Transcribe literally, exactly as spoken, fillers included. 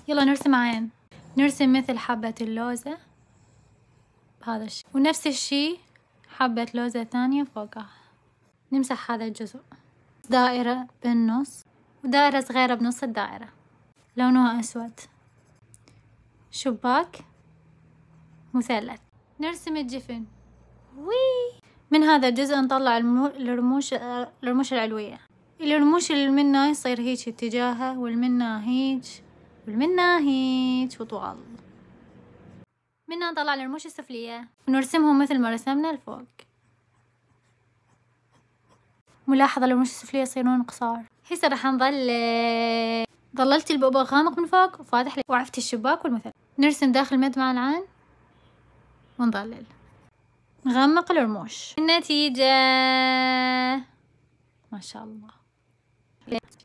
يلا نرسم عين. نرسم مثل حبة اللوزة بهذا الشيء، ونفس الشي حبة لوزة ثانية فوقها. نمسح هذا الجزء، دائرة بالنص ودائرة صغيرة بنص الدائرة لونها أسود، شباك، مثلث. نرسم الجفن. وي من هذا الجزء نطلع الرموش الرموش العلوية. الرموش اللي منا يصير هيك اتجاهه، والمنا هيك، والمنا هيك وطوال. منا نطلع الرموش السفلية ونرسمهم مثل ما رسمنا الفوق. ملاحظة الرموش السفلية يصيرون قصار. هسه راح نظل ظللت البؤبؤ غامق من فوق وفاتح لي، وعفت الشباك والمثلث. نرسم داخل مدمع العين ونظلل نغمق الرموش. النتيجة ما شاء الله.